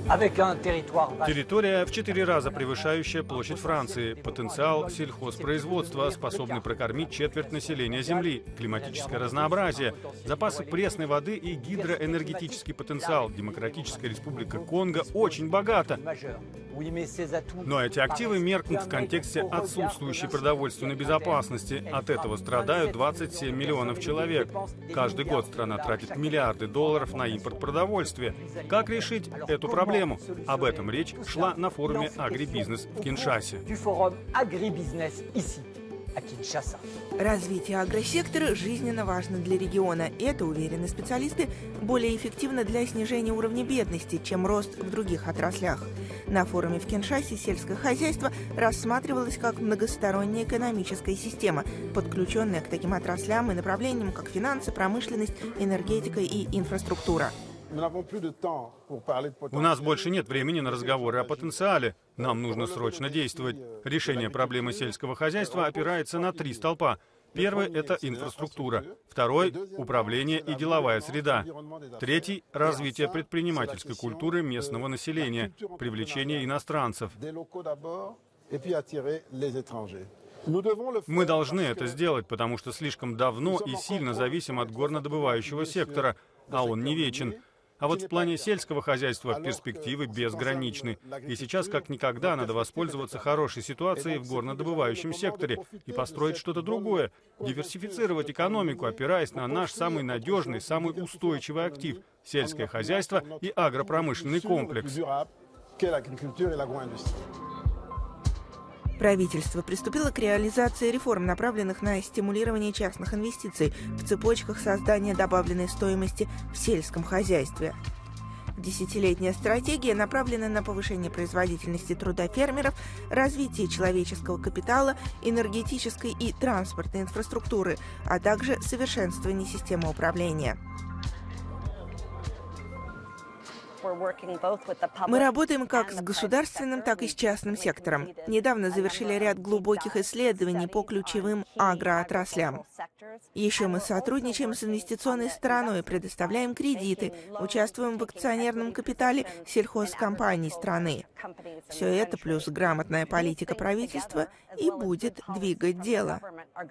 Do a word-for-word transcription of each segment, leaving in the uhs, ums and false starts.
Территория в четыре раза превышающая площадь Франции. Потенциал сельхозпроизводства, способный прокормить четверть населения Земли. Климатическое разнообразие, запасы пресной воды и гидроэнергетический потенциал. Демократическая республика Конго очень богата. Но эти активы меркнут в контексте отсутствующей продовольственной безопасности. От этого страдают двадцать семь миллионов человек. Каждый год страна тратит миллиарды долларов на импорт продовольствия. Как решить эту проблему? Об этом речь шла на форуме «Агрибизнес» в Киншасе. Развитие агросектора жизненно важно для региона. Это, уверены специалисты, более эффективно для снижения уровня бедности, чем рост в других отраслях. На форуме в Киншасе сельское хозяйство рассматривалось как многосторонняя экономическая система, подключенная к таким отраслям и направлениям, как финансы, промышленность, энергетика и инфраструктура. У нас больше нет времени на разговоры о потенциале. Нам нужно срочно действовать. Решение проблемы сельского хозяйства опирается на три столпа. Первый – это инфраструктура. Второй – управление и деловая среда. Третий – развитие предпринимательской культуры местного населения, привлечение иностранцев. Мы должны это сделать, потому что слишком давно и сильно зависим от горнодобывающего сектора, а он не вечен. А вот в плане сельского хозяйства перспективы безграничны. И сейчас как никогда надо воспользоваться хорошей ситуацией в горнодобывающем секторе и построить что-то другое, диверсифицировать экономику, опираясь на наш самый надежный, самый устойчивый актив – сельское хозяйство и агропромышленный комплекс. Правительство приступило к реализации реформ, направленных на стимулирование частных инвестиций в цепочках создания добавленной стоимости в сельском хозяйстве. Десятилетняя стратегия направлена на повышение производительности труда фермеров, развитие человеческого капитала, энергетической и транспортной инфраструктуры, а также совершенствование системы управления. Мы работаем как с государственным, так и с частным сектором. Недавно завершили ряд глубоких исследований по ключевым агроотраслям. Еще мы сотрудничаем с инвестиционной стороной, предоставляем кредиты, участвуем в акционерном капитале сельхозкомпаний страны. Все это плюс грамотная политика правительства и будет двигать дело.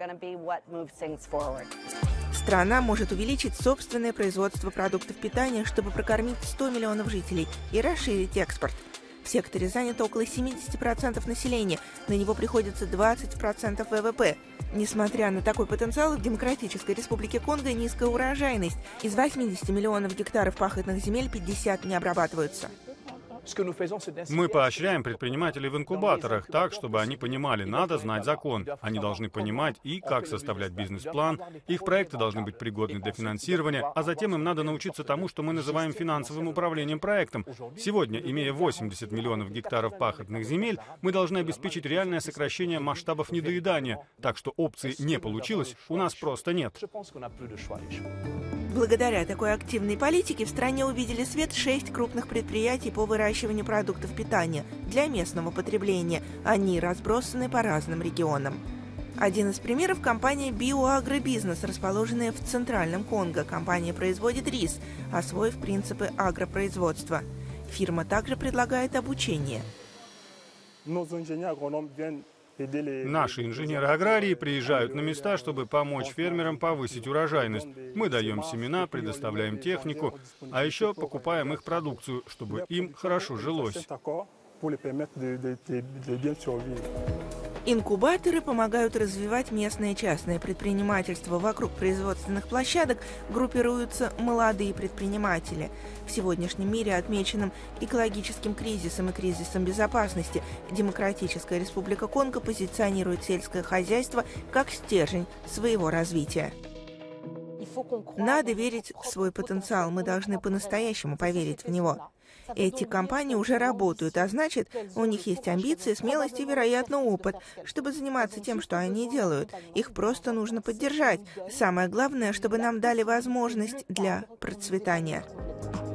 Страна может увеличить собственное производство продуктов питания, чтобы прокормить сто миллионов жителей и расширить экспорт. В секторе занято около семидесяти процентов населения, на него приходится двадцать процентов вэ вэ пэ. Несмотря на такой потенциал, в Демократической Республике Конго низкая урожайность. Из восьмидесяти миллионов гектаров пахотных земель пятьдесят не обрабатываются. Мы поощряем предпринимателей в инкубаторах так, чтобы они понимали, надо знать закон. Они должны понимать и как составлять бизнес-план, их проекты должны быть пригодны для финансирования, а затем им надо научиться тому, что мы называем финансовым управлением проектом. Сегодня, имея восемьдесят миллионов гектаров пахотных земель, мы должны обеспечить реальное сокращение масштабов недоедания, так что опции «не получилось» у нас просто нет. Благодаря такой активной политике в стране увидели свет шесть крупных предприятий по выращиванию продуктов питания для местного потребления. Они разбросаны по разным регионам. Один из примеров – компания «Биоагробизнес», расположенная в Центральном Конго. Компания производит рис, освоив принципы агропроизводства. Фирма также предлагает обучение. Наши инженеры-аграрии приезжают на места, чтобы помочь фермерам повысить урожайность. Мы даем семена, предоставляем технику, а еще покупаем их продукцию, чтобы им хорошо жилось. Инкубаторы помогают развивать местное частное предпринимательство. Вокруг производственных площадок группируются молодые предприниматели. В сегодняшнем мире, отмеченном экологическим кризисом и кризисом безопасности, Демократическая Республика Конго позиционирует сельское хозяйство как стержень своего развития. Надо верить в свой потенциал, мы должны по-настоящему поверить в него. Эти компании уже работают, а значит, у них есть амбиции, смелость и, вероятно, опыт, чтобы заниматься тем, что они делают. Их просто нужно поддержать. Самое главное, чтобы нам дали возможность для процветания.